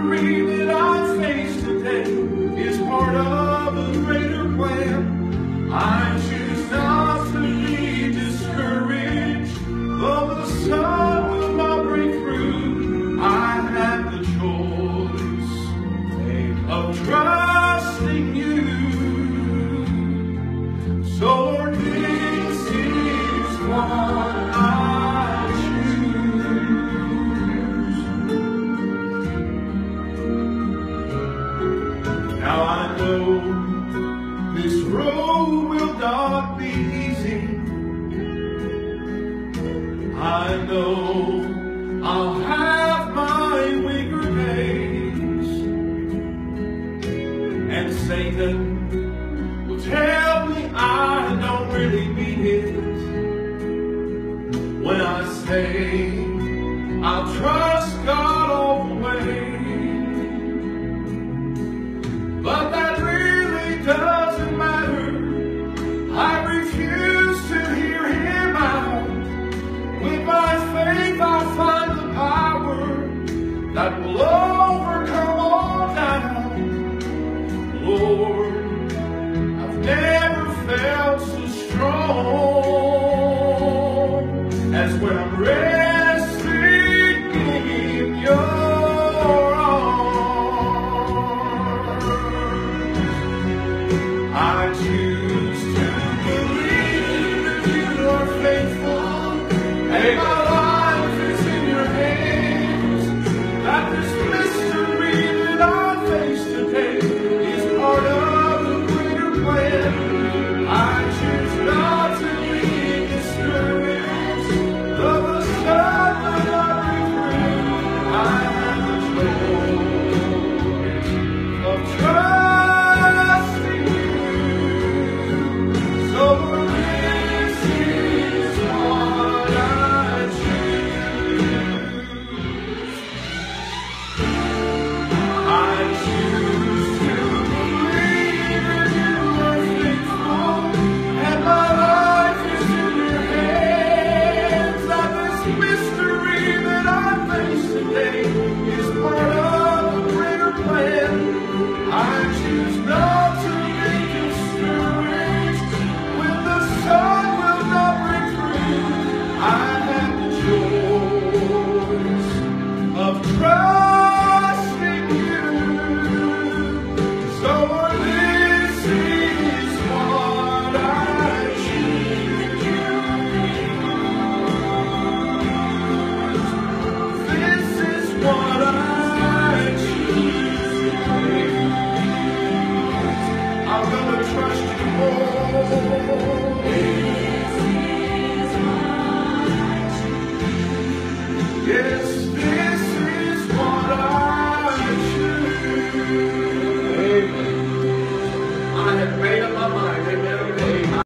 suffering that I face today is part of a greater plan. I choose not to be discouraged, though the sun will not break through. I have the choice of trusting you. So Lord, this is what I choose. Now I know this road will not be easy. I know I'll have